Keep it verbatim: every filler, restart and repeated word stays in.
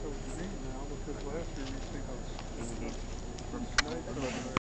what you mean now, because last year you see how s- Mhm. much snakes over there.